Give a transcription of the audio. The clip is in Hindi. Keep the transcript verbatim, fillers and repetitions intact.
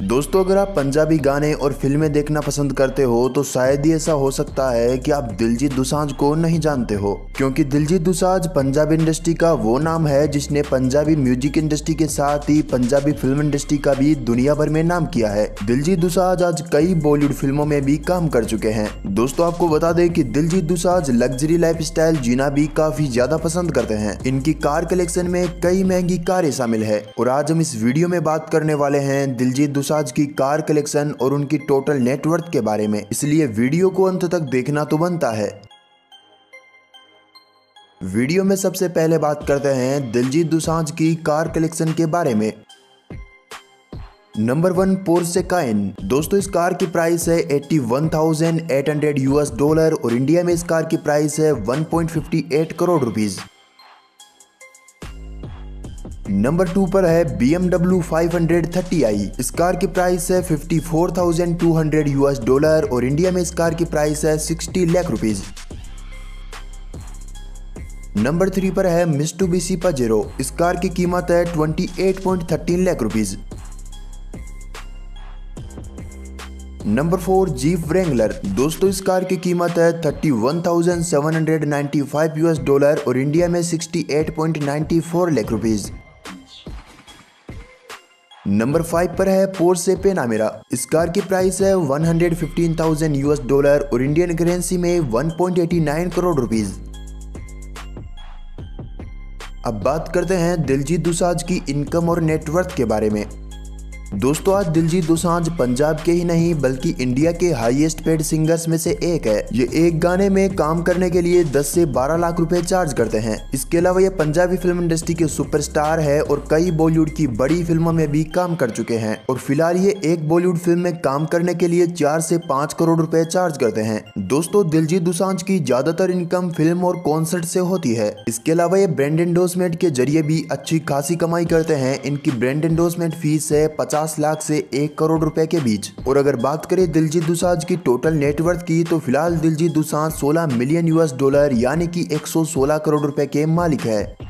दोस्तों, अगर आप पंजाबी गाने और फिल्में देखना पसंद करते हो तो शायद ही ऐसा हो सकता है कि आप दिलजीत दोसांझ को नहीं जानते हो, क्योंकि दिलजीत दोसांझ पंजाबी इंडस्ट्री का वो नाम है जिसने पंजाबी म्यूजिक इंडस्ट्री के साथ ही पंजाबी फिल्म इंडस्ट्री का भी दुनिया भर में नाम किया है। दिलजीत दोसांझ आज कई बॉलीवुड फिल्मों में भी काम कर चुके हैं। दोस्तों, आपको बता दें कि दिलजीत दोसांझ लग्जरी लाइफस्टाइल जीना भी काफी ज्यादा पसंद करते हैं। इनकी कार कलेक्शन में कई महंगी कारें शामिल है और आज हम इस वीडियो में बात करने वाले हैं दिलजीत दोसांझ की कार कलेक्शन और उनकी टोटल नेटवर्थ के बारे में, इसलिए वीडियो को अंत तक देखना तो बनता है। वीडियो में सबसे पहले बात करते हैं दिलजीत दोसांझ की कार कलेक्शन के बारे में। नंबर वन, पोर्शे कायन। दोस्तों, इस कार की प्राइस है इक्यासी हज़ार आठ सौ यूएस डॉलर और इंडिया में इस कार की प्राइस है एक पॉइंट फाइव आठ करोड़ रुपीस। नंबर टू पर है B M W five thirty I. इस कार की प्राइस है चौवन हज़ार दो सौ यूएस डॉलर और इंडिया में इस कार की प्राइस है साठ लाख रुपीस। नंबर थ्री पर है मित्सुबिशी पजेरो। इस कार की कीमत है अट्ठाईस पॉइंट एक तीन lakh rupees. Number four, Jeep Wrangler. दोस्तों, इस कार की कीमत है इकतीस हज़ार सात सौ पचानवे यूएस डॉलर और इंडिया में अड़सठ पॉइंट नौ चार लाख रुपीस। नंबर फाइव पर है पोर्शे पैनामेरा। इस कार की प्राइस है एक सौ पंद्रह हज़ार यूएस डॉलर और इंडियन करेंसी में एक पॉइंट आठ नौ करोड़ रुपीस। अब बात करते हैं दिलजीत दोसांझ की इनकम और नेटवर्थ के बारे में। दोस्तों, आज दिलजीत दोसांझ पंजाब के ही नहीं बल्कि इंडिया के हाईएस्ट पेड सिंगर्स में से एक है। ये एक गाने में काम करने के लिए दस से बारह लाख रुपए चार्ज करते हैं। इसके अलावा ये पंजाबी फिल्म इंडस्ट्री के सुपरस्टार है और कई बॉलीवुड की बड़ी फिल्मों में भी काम कर चुके हैं और फिलहाल ये एक बॉलीवुड फिल्म में काम करने के लिए चार से पाँच करोड़ रुपए चार्ज करते हैं। दोस्तों, दिलजीत दोसांझ की ज्यादातर इनकम फिल्म और कॉन्सर्ट से होती है। इसके अलावा ये ब्रांड एंडोर्समेंट के जरिए भी अच्छी खासी कमाई करते हैं। इनकी ब्रांड एंडोर्समेंट फीस है पचास लाख से एक करोड़ रुपए के बीच। और अगर बात करें दिलजीत दोसांझ की टोटल नेटवर्थ की तो फिलहाल दिलजीत दोसांझ सोलह मिलियन यूएस डॉलर यानी कि एक सौ सोलह करोड़ रुपए के मालिक है।